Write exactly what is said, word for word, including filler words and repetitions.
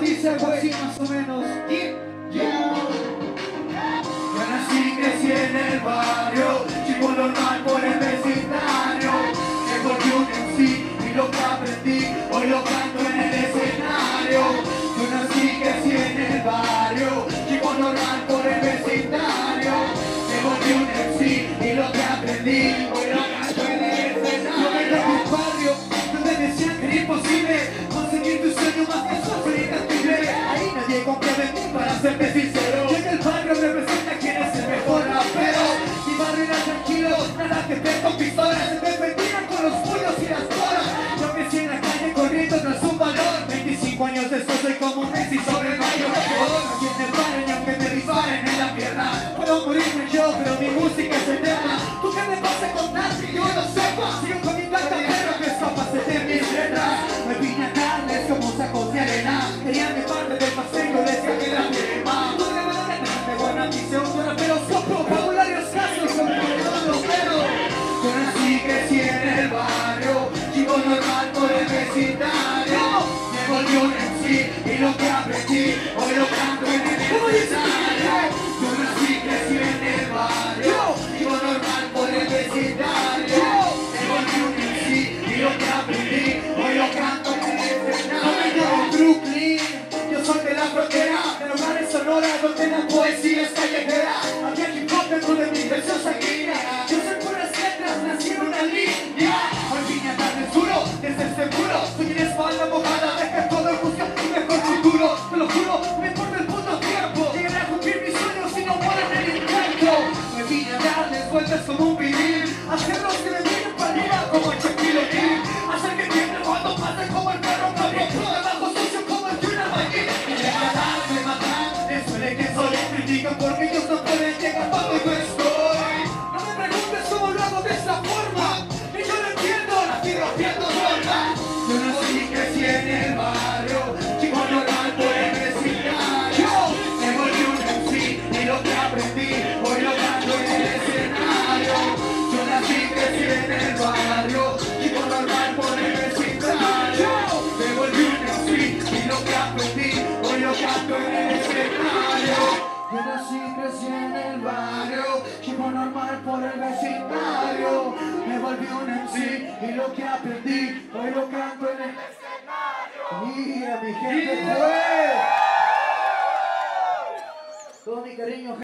dice algo así más o menos. Yeah, yeah. Yo nací, crecí en el barrio, chico normal por el vecindario. Me volví un M C y lo que aprendí, hoy lo canto en el escenario. Yo nací, crecí en el barrio, chico normal por el vecindario. Me volví un M C y lo que aprendí, hoy lo canto en el escenario. Yo vengo de un barrio donde decían que era imposible conseguir tu sueño más que sufrir intangible. Ahí nadie confiaba en mí, para serte sincero. Y en el barrio representa quién es el mejor rapero. Mi barrio era tranquilo, nada que ver con pistolas. Se defendían con los puños y las bolas. Yo crecí en la calle corriendo tras un balón. veinticinco años después soy como un Messi sobre el mayor. Aquí en el barrio y aunque me disparen en la pierna, puedo morirme yo, pero mi música es eterna. ¿Tú qué me vas a contar si yo no sepa? Sigo con mi tanta pero que escapas de mis letras. Me vine a darles como sacos de arena. Querían mi parte del paseo, les cagué la crema. Tú de verdad me buena misión, yo rapero soplo, vocabularios casos sobre todos los dedos. Yo nací, crecí en el barrio, chico normal por el vecindario. Me volví un M C y lo que aprendí, hoy lo canto en el escenario. Yo nací, crecí en el barrio, chico normal por el vecindario. Me volví un M C y lo que aprendí, hoy lo canto en el escenario. Brooklyn, yo soy de la frontera, de los bares sonoras donde la poesía es callejera. Había hip hop dentro de mi versión sanguínea. Yo soy puras letras, nací en una línea. Hoy vine a darles duro, desde el seguro. Soy una espalda mojada, deja todo y busca un mejor futuro. Te lo juro, no me importa el puto tiempo. Llegaré a cumplir mis sueños y no muero en el intento. Me vine a darles vueltas como un vinil, hacerlos que me miren para arriba como el Shaquille O'Neal. Hacer que tiemblen cuando pasen como el perro cabrón. Trabajo sucio como el Junior Magui. Y regalarme matar, eso es que soy. Critican porque ellos no pueden llegar cuando yo estoy. No me preguntes cómo lo hago de esta forma, ni yo lo entiendo, nací rompiendo normas. Yo nací, crecí en el barrio, chico normal por el vecindario. Me volví un M C y lo que aprendí, hoy lo canto en el escenario. Yo nací, crecí en el barrio, chico normal por el vecindario. Me volví un M C y lo que aprendí, hoy lo canto en el escenario. Yo nací, crecí en el barrio, chico normal por el vecindario. Me volví un M C y lo que aprendí, hoy lo canto en el escenario. Mira mi gente, pues. Todo mi cariño.